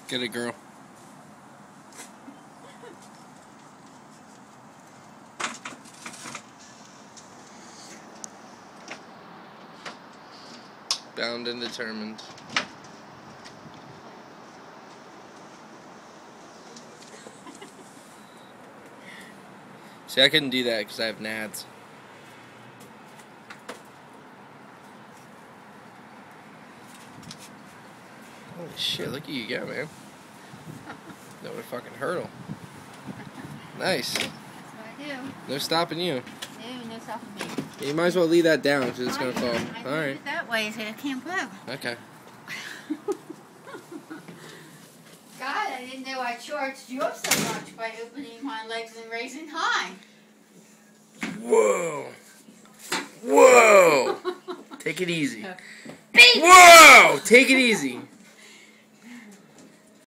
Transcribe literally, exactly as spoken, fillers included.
Get it, girl. Bound and determined. See, I couldn't do that because I have nads. Holy shit, look at you go, man. That would fucking hurdle. Nice. That's what I do. No stopping you. No, no stopping me. You might as well leave that down because it's I going to fall. I Alright. it that way so it can't blow. Okay. God, I didn't know I charged you up so much by opening my legs and raising high. Whoa. Whoa. Take it easy. Beep. Whoa. Take it easy.